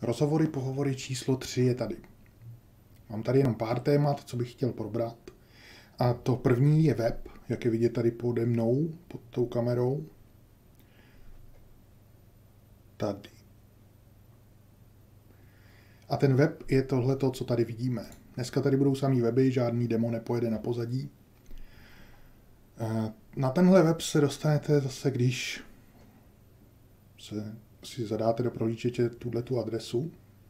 Rozhovory, pohovory číslo 3 je tady. Mám tady jenom pár témat, co bych chtěl probrat. A to první je web, jak je vidět tady pode mnou, pod tou kamerou. Tady. A ten web je tohleto, co tady vidíme. Dneska tady budou samý weby, žádný demo nepojede na pozadí. Na tenhle web se dostanete zase, když si zadáte do prohlížeče tuhletu adresu.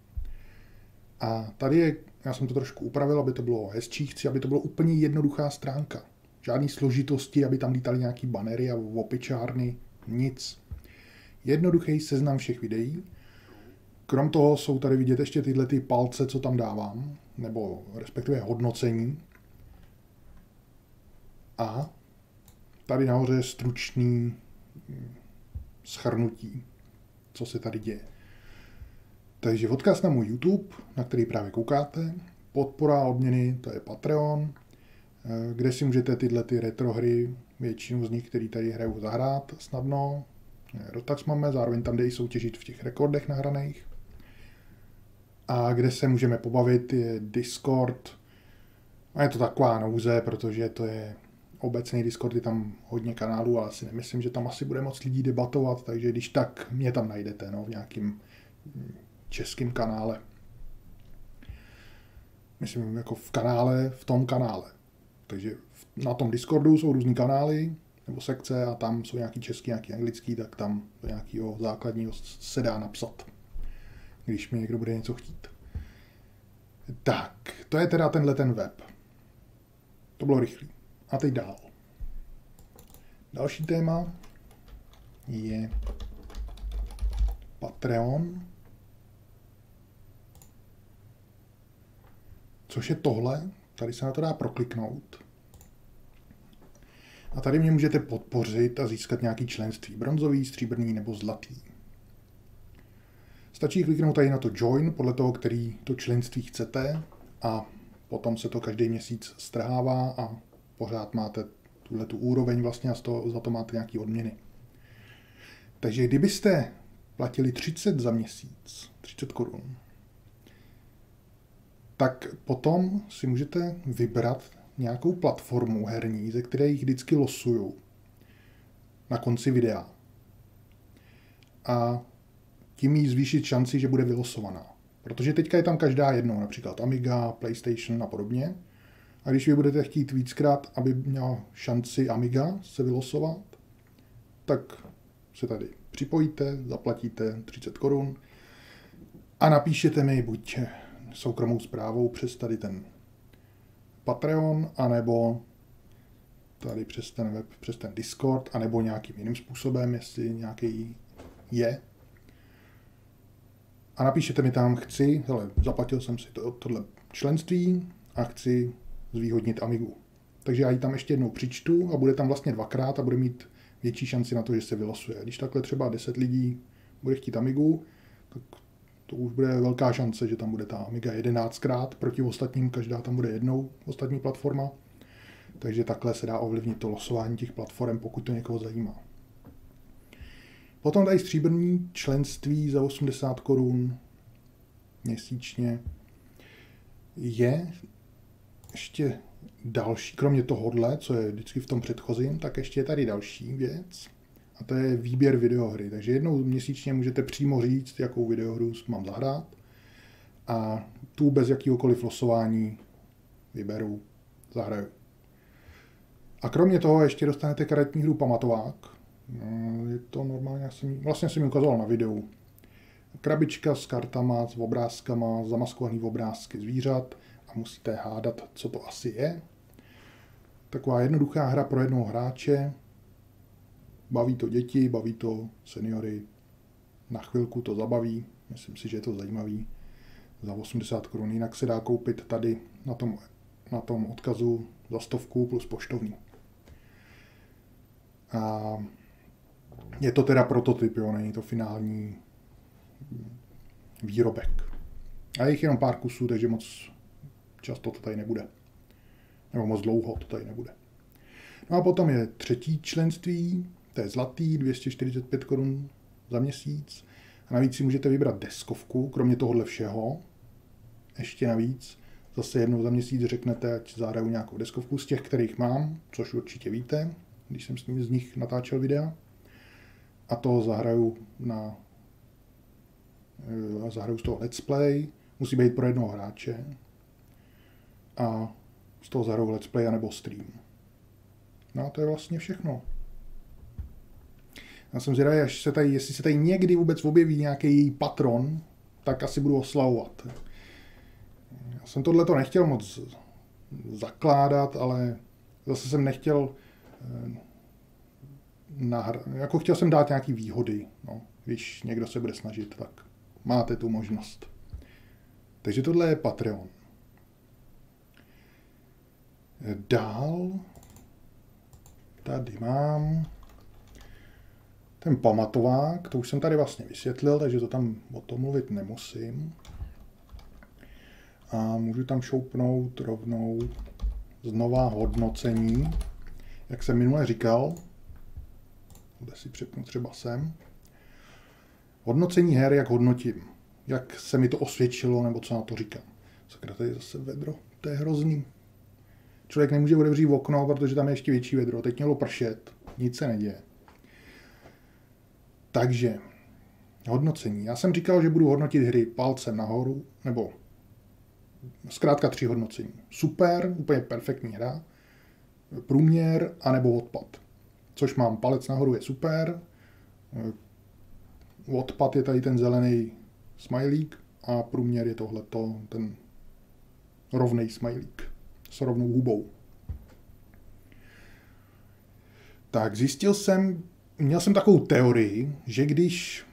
A tady je, já jsem to trošku upravil, aby to bylo hezčí, chci, aby to bylo úplně jednoduchá stránka. Žádný složitosti, aby tam lítaly nějaký banery a opičárny, nic. Jednoduchý seznam všech videí. Krom toho jsou tady vidět ještě tyhle ty palce, co tam dávám, nebo respektive hodnocení. A tady nahoře je stručný shrnutí, co se tady děje. Takže odkaz na můj YouTube, na který právě koukáte, podpora a odměny, to je Patreon, kde si můžete tyhle ty retro hry, většinu z nich, který tady hraju, zahrát snadno. Rotax máme, zároveň tam jde i soutěžit v těch rekordech nahraných. A kde se můžeme pobavit, je Discord. A je to taková nouze, protože to je obecný Discord, je tam hodně kanálů, ale si nemyslím, že tam asi bude moc lidí debatovat, takže když tak, mě tam najdete, v nějakým českém kanále. Myslím, jako v tom kanále. Takže na tom Discordu jsou různý kanály, nebo sekce a tam jsou nějaký český, nějaký anglický, tak tam do nějakého základního se dá napsat, když mi někdo bude něco chtít. Tak, to je teda ten web. To bylo rychlý. A teď dál. Další téma je Patreon. Což je tohle. Tady se na to dá prokliknout. A tady mě můžete podpořit a získat nějaký členství. Bronzový, stříbrný nebo zlatý. Stačí kliknout tady na to Join, podle toho, který to členství chcete. A potom se to každý měsíc strhává a pořád máte tu úroveň vlastně a za to máte nějaké odměny. Takže kdybyste platili 30 za měsíc, 30 korun, tak potom si můžete vybrat nějakou platformu herní, ze které jich vždycky losuju na konci videa. A tím jí zvýšit šanci, že bude vylosovaná. Protože teďka je tam každá jednou, například Amiga, PlayStation a podobně. A když vy budete chtít víckrát, aby měla šanci Amiga se vylosovat, tak se tady připojíte, zaplatíte 30 korun a napíšete mi buď soukromou zprávou přes tady ten Patreon, anebo tady přes ten web, přes ten Discord, anebo nějakým jiným způsobem, jestli nějaký je. A napíšete mi tam, zaplatil jsem si tohle členství a chci zvýhodnit Amigu. Takže já ji tam ještě jednou přičtu a bude tam vlastně dvakrát a bude mít větší šanci na to, že se vylosuje. Když takhle třeba 10 lidí bude chtít Amigu, tak to už bude velká šance, že tam bude ta Amiga 11krát, proti ostatním každá tam bude jednou, ostatní platforma. Takže takhle se dá ovlivnit to losování těch platform, pokud to někoho zajímá. Potom tady stříbrný členství za 80 korun měsíčně je ještě další, kromě tohohle, co je vždycky v tom předchozím, tak ještě je tady další věc a to je výběr videohry. Takže jednou měsíčně můžete přímo říct, jakou videohru mám zahrát a tu bez jakýhokoliv losování vyberu, zahraju. A kromě toho ještě dostanete karetní hru Pamatovák. Je to normálně, vlastně jsem mi ukazoval na videu. Krabička s kartama, s obrázkama, zamaskovaný obrázky zvířat a musíte hádat, co to asi je. Taková jednoduchá hra pro jednoho hráče. Baví to děti, baví to seniory. Na chvilku to zabaví. Myslím si, že je to zajímavý. Za 80 korun. Jinak se dá koupit tady na tom odkazu za 100 plus poštovní. A je to teda prototyp, jo, není to finální výrobek. A je jich jenom pár kusů, takže moc často to tady nebude. Nebo moc dlouho to tady nebude. No a potom je třetí členství, to je zlatý, 245 korun za měsíc. A navíc si můžete vybrat deskovku, kromě tohohle všeho. Ještě navíc. Zase jednou za měsíc řeknete, ať zahraju nějakou deskovku z těch, kterých mám, což určitě víte, když jsem z nich natáčel videa. A to zahraju z toho let's play. Musí být pro jednoho hráče. A z toho zahraju let's play anebo stream. No a to je vlastně všechno. Já jsem zvědavý, jestli se tady někdy vůbec objeví nějaký její patron, tak asi budu oslavovat. Já jsem tohleto nechtěl moc zakládat, ale zase jsem nechtěl jako chtěl jsem dát nějaký výhody. No, když někdo se bude snažit, tak máte tu možnost. Takže tohle je Patreon. Dál tady mám ten pamatovák, to už jsem tady vlastně vysvětlil, takže to tam o tom mluvit nemusím. A můžu tam šoupnout rovnou znova hodnocení. Jak jsem minule říkal, kde si přepnu třeba sem. Hodnocení her, jak hodnotím. Jak se mi to osvědčilo, nebo co na to říkám. Sakra, tady je zase vedro, to je hrozný. Člověk nemůže otevřít okno, protože tam je ještě větší vedro. Teď mělo pršet, nic se neděje. Takže, hodnocení. Já jsem říkal, že budu hodnotit hry palcem nahoru, nebo zkrátka 3 hodnocení. Super, úplně perfektní hra, průměr, anebo odpad. Což mám, palec nahoru je super, odpad je tady ten zelený smajlík a průměr je tohleto, ten rovnej smajlík s rovnou hubou. Tak měl jsem takovou teorii, že když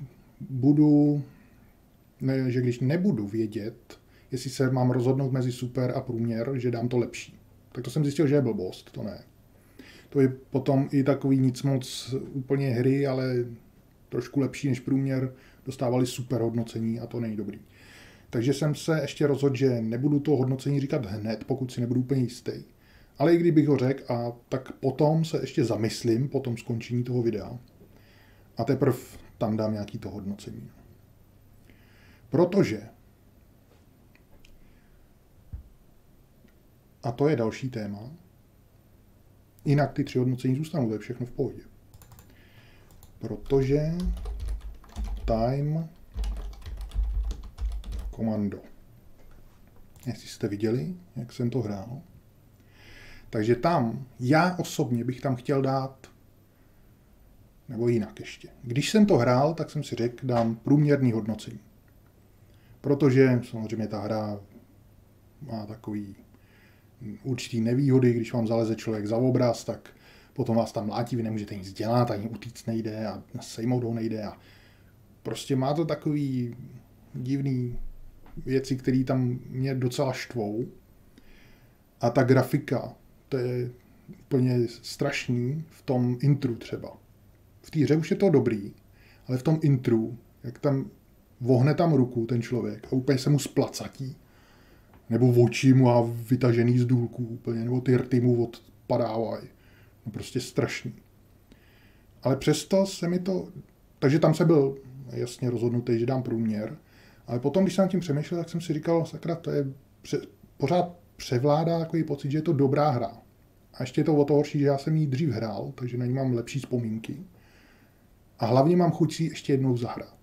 nebudu vědět, jestli se mám rozhodnout mezi super a průměr, že dám to lepší. Tak to jsem zjistil, že je blbost, to ne. To je potom i takový nic moc úplně hry, ale trošku lepší než průměr, dostávali super hodnocení a to není dobrý. Takže jsem se ještě rozhodl, že nebudu to hodnocení říkat hned, pokud si nebudu úplně jistý. Ale i kdybych ho řekl, tak potom se ještě zamyslím po tom skončení toho videa. A teprve tam dám nějaký to hodnocení. Protože, a to je další téma, jinak ty 3 hodnocení zůstanou, to je všechno v pohodě. Protože Time Commando. Jestli jste viděli, jak jsem to hrál. Takže tam, já osobně bych tam chtěl dát, nebo jinak ještě. Když jsem to hrál, tak jsem si řekl, dám průměrný hodnocení. Protože samozřejmě ta hra má takový určitý nevýhody, když vám zaleze člověk za obraz, tak potom vás tam mlátí, vy nemůžete nic dělat, ani utíct nejde a sejmout ho nejde a prostě má to takový divný věci, které tam mě docela štvou. A ta grafika, to je úplně strašný v tom intru třeba. V té hře už je to dobrý, ale v tom intru, jak tam vohne tam ruku ten člověk a úplně se mu splacatí. Nebo oči mu a vytažený z důlků úplně, nebo ty rty mu odpadávají. No prostě strašný. Ale přesto se mi to... Takže tam se byl jasně rozhodnutý, že dám průměr. Ale potom, když jsem tím přemýšlel, tak jsem si říkal, sakra, to je pořád převládá takový pocit, že je to dobrá hra. A ještě je to o to horší, že já jsem ji dřív hrál, takže na ní mám lepší vzpomínky. A hlavně mám chuť si ještě jednou zahrát.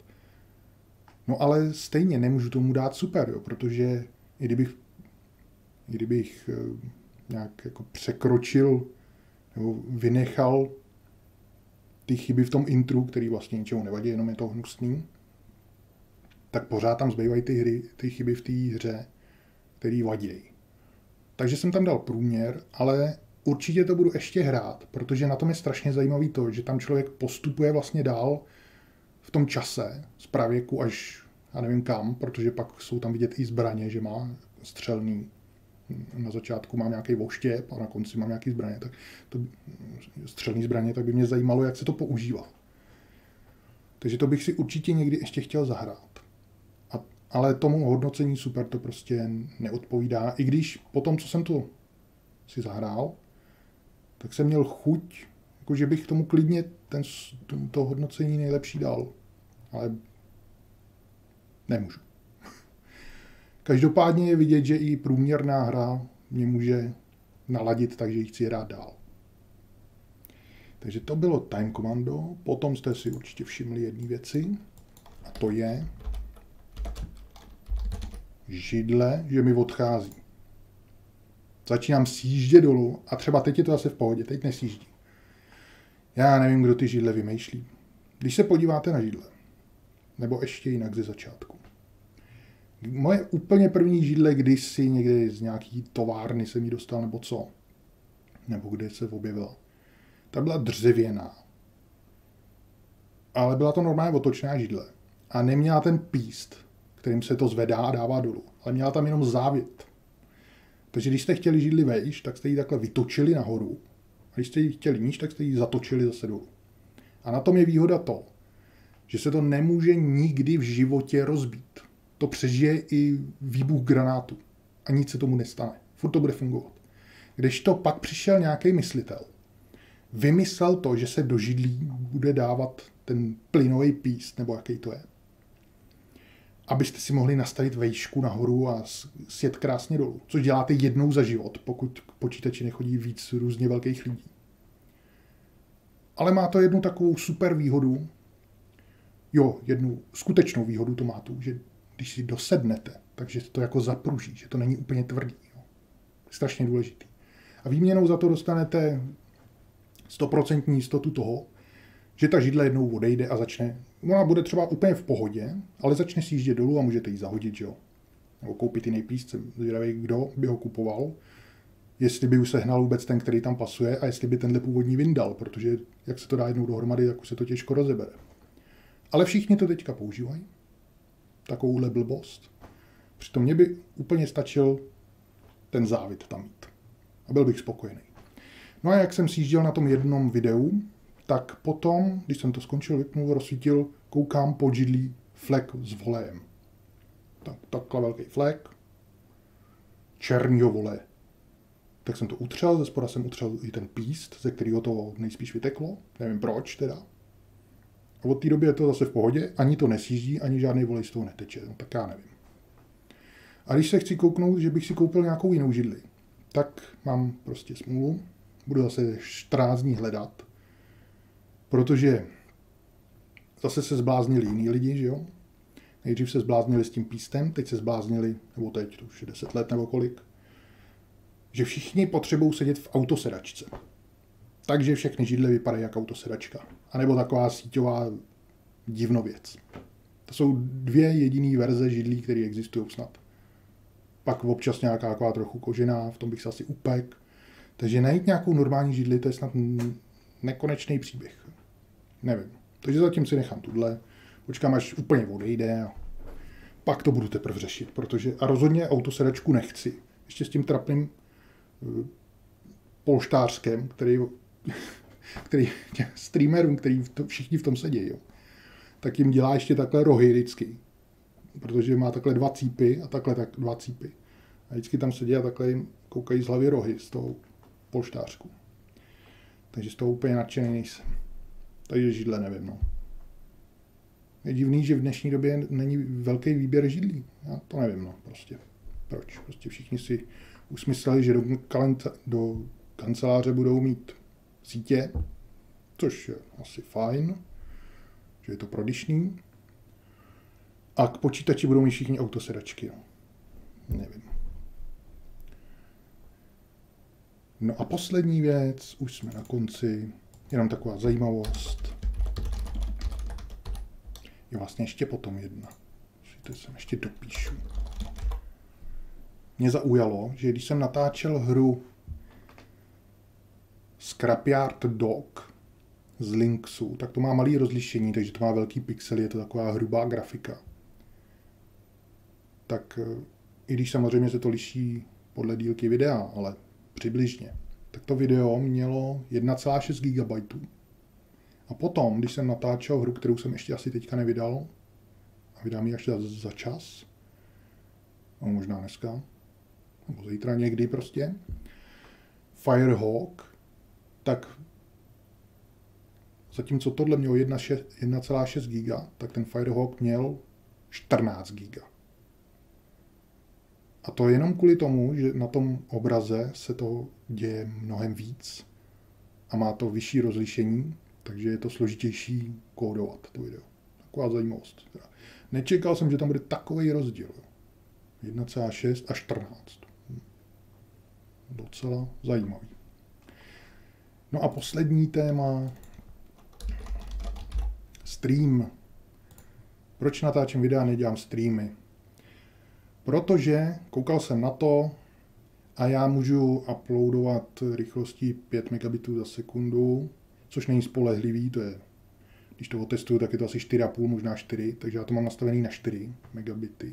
No ale stejně nemůžu tomu dát super, jo, protože i kdybych nějak jako překročil nebo vynechal ty chyby v tom intru, který vlastně ničemu nevadí, jenom je to hnusný, tak pořád tam zbývají ty chyby v té hře, který vadějí. Takže jsem tam dal průměr, ale určitě to budu ještě hrát, protože na tom je strašně zajímavý to, že tam člověk postupuje vlastně dál v tom čase z pravěku až já nevím kam, protože pak jsou tam vidět i zbraně, že má střelný. Na začátku mám nějaký voštěp a na konci mám nějaký zbraně. Tak to střelný zbraně, tak by mě zajímalo, jak se to používá. Takže to bych si určitě někdy ještě chtěl zahrát. Ale tomu hodnocení super to prostě neodpovídá. I když po tom, co jsem to si zahrál, tak jsem měl chuť, jako že bych tomu klidně to hodnocení nejlepší dal. Ale Nemůžu. Každopádně je vidět, že i průměrná hra mě může naladit, takže ji chci hrát dál. Takže to bylo Time Commando. Potom jste si určitě všimli jedné věci. A to je židle, že mi odchází. Začínám sjíždět dolů a třeba teď je to zase v pohodě, teď nesjíždí. Já nevím, kdo ty židle vymýšlí. Když se podíváte na židle, nebo ještě jinak ze začátku. Moje úplně první židle kdysi někde z nějaký továrny jsem ji dostal, nebo co? Nebo kde se objevila. Ta byla dřevěná. Ale byla to normálně otočná židle. A neměla ten píst, kterým se to zvedá a dává dolů. Ale měla tam jenom závět. Takže když jste chtěli židli vejš, tak jste ji takhle vytočili nahoru. A když jste ji chtěli níž, tak jste ji zatočili zase dolů. A na tom je výhoda to, že se to nemůže nikdy v životě rozbít. To přežije i výbuch granátu. A nic se tomu nestane. Furt to bude fungovat. Kdežto pak přišel nějaký myslitel. Vymyslel to, že se do židlí bude dávat ten plynový píst, nebo jaký to je. Abyste si mohli nastavit vejšku nahoru a sjet krásně dolů. Což děláte jednou za život, pokud k počítači nechodí víc různě velkých lidí. Ale má to jednu takovou super výhodu. Jo, jednu skutečnou výhodu to má tu, že když si dosednete, takže to jako zapruží, že to není úplně tvrdý. Jo. Strašně důležitý. A výměnou za to dostanete 100% jistotu toho, že ta židle jednou odejde a začne, ona bude třeba úplně v pohodě, ale začne sjíždět dolů a můžete ji zahodit, že jo. Nebo koupit jiný píst, jsem zvědavý, kdo by ho kupoval, jestli by už sehnal vůbec ten, který tam pasuje a jestli by tenhle původní vyndal, protože jak se to dá jednou dohromady, tak už se to těžko rozebere. Ale všichni to teďka používají. Takovouhle blbost. Přitom mě by úplně stačil ten závit tam mít. A byl bych spokojený. No a jak jsem sjížděl na tom jednom videu, tak potom, když jsem to skončil, vypnul, rozsvítil, koukám pod židlí flek s volejem. Takhle velký flek, černýho voleje. Tak jsem to utřel, ze spoda jsem utřel i ten píst, ze kterého to nejspíš vyteklo. Nevím proč teda. A od té doby je to zase v pohodě, ani to nesjíždí, ani žádný volej z toho neteče. No, tak já nevím. A když se chci kouknout, že bych si koupil nějakou jinou židli, tak mám prostě smůlu. Budu zase 14 dní hledat, protože zase se zbláznili jiní lidi, že jo? Nejdřív se zbláznili s tím pístem, teď se zbláznili, nebo teď, to už je 10 let nebo kolik, že všichni potřebují sedět v autosedačce. Takže všechny židle vypadají jako autosedačka. A nebo taková síťová divnověc. To jsou dvě jediné verze židlí, které existují snad. Pak občas nějaká taková trochu kožená, v tom bych se asi upek. Takže najít nějakou normální židli, to je snad nekonečný příběh. Nevím. Takže zatím si nechám tuhle. Počkám, až úplně odejde a pak to budu teprve řešit, protože a rozhodně autosedačku nechci. Ještě s tím trapným polštářkem, který streamerům, který všichni v tom sedí, jo, tak jim dělá ještě takhle rohy vždycky. Protože má takhle 2 cípy a takhle 2 cípy. A vždycky tam sedí a takhle jim koukají z hlavy rohy z toho polštářku. Takže z toho úplně nadšený nejsem. Takže židle nevím, no. Je divný, že v dnešní době není velký výběr židlí. Já to nevím, no, prostě. Proč? Prostě všichni si usmysleli, že do kanceláře budou mít sítě, což je asi fajn, že je to prodyšný. A k počítači budou mít všichni autosedačky, no. Nevím. No a poslední věc, už jsme na konci, jenom taková zajímavost. Je vlastně ještě potom jedna. To sem ještě dopíšu. Mě zaujalo, že když jsem natáčel hru Scrapyard Dog z Lynxu, tak to má malý rozlišení, takže to má velký pixel, je to taková hrubá grafika. Tak i když samozřejmě se to liší podle dílky videa, ale přibližně, tak to video mělo 1,6 GB. A potom, když jsem natáčel hru, kterou jsem ještě asi teďka nevydal, a vydám ji až za čas, no možná dneska, nebo zítra někdy prostě, Firehawk, tak zatímco tohle mělo 1,6 GB, tak ten Firehawk měl 14 GB. A to jenom kvůli tomu, že na tom obraze se to děje mnohem víc a má to vyšší rozlišení, takže je to složitější kódovat to video. Taková zajímavost. Nečekal jsem, že tam bude takový rozdíl. 1,6 a 14. Docela zajímavý. No a poslední téma. Stream. Proč natáčím videa, nedělám streamy? Protože koukal jsem na to a já můžu uploadovat rychlostí 5 megabitů za sekundu, což není spolehlivý, to je, když to otestuju, tak je to asi 4,5, možná 4, takže já to mám nastavený na 4 megabity.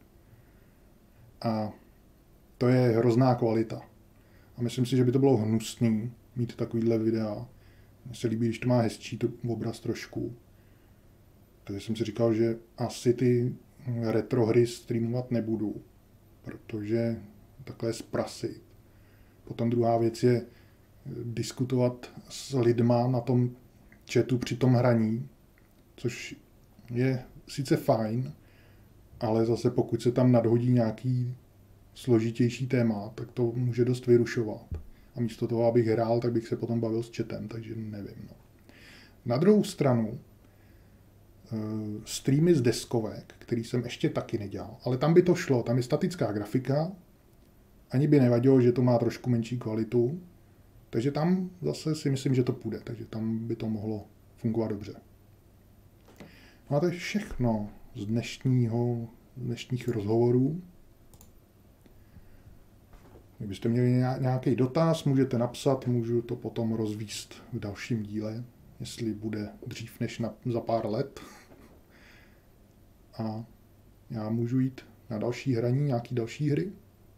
A to je hrozná kvalita. A myslím si, že by to bylo hnusný mít takovýhle videa. Mně se líbí, když to má hezčí obraz trošku. Takže jsem si říkal, že asi ty retro hry streamovat nebudu, protože takhle zprasit. Potom druhá věc je diskutovat s lidma na tom chatu při tom hraní, což je sice fajn, ale zase pokud se tam nadhodí nějaký složitější téma, tak to může dost vyrušovat. A místo toho, abych hrál, tak bych se potom bavil s chatem, takže nevím. No. Na druhou stranu, streamy z deskovek, který jsem ještě taky nedělal, ale tam by to šlo, tam je statická grafika, ani by nevadilo, že to má trošku menší kvalitu, takže tam zase si myslím, že to půjde, takže tam by to mohlo fungovat dobře. No a to je všechno z dnešních rozhovorů. Kdybyste měli nějaký dotaz, můžete napsat, můžu to potom rozvíst v dalším díle, jestli bude dřív než za pár let. A já můžu jít na další hraní, nějaký další hry.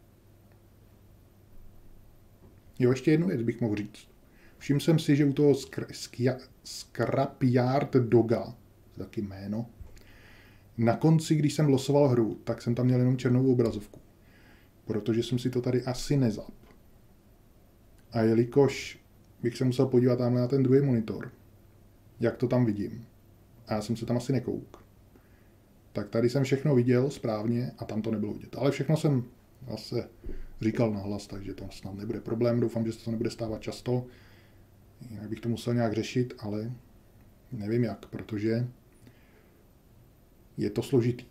Jo, ještě jednu věc bych mohl říct. Všiml jsem si, že u toho Scrapyard Doga, taky jméno, na konci, když jsem losoval hru, tak jsem tam měl jenom černou obrazovku. Protože jsem si to tady asi nezap. A jelikož bych se musel podívat tam na ten druhý monitor, jak to tam vidím, a já jsem se tam asi nekouk, tak tady jsem všechno viděl správně a tam to nebylo vidět. Ale všechno jsem zase říkal nahlas, takže to snad nebude problém. Doufám, že se to nebude stávat často. Jinak bych to musel nějak řešit, ale nevím jak, protože je to složitý.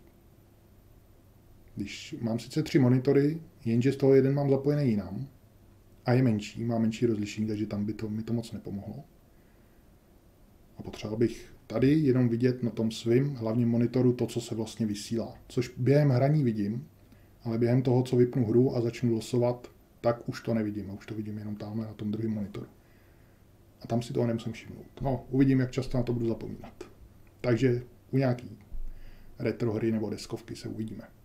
Když mám sice 3 monitory, jenže z toho jeden mám zapojený jinam a je menší, má menší rozlišení, takže tam by mi to moc nepomohlo. A potřeboval bych tady jenom vidět na tom svým hlavním monitoru to, co se vlastně vysílá. Což během hraní vidím, ale během toho, co vypnu hru a začnu losovat, tak už to nevidím. A už to vidím jenom tam na tom druhém monitoru. A tam si toho nemusím všimnout. No, uvidím, jak často na to budu zapomínat. Takže u nějaký retro hry nebo deskovky se uvidíme.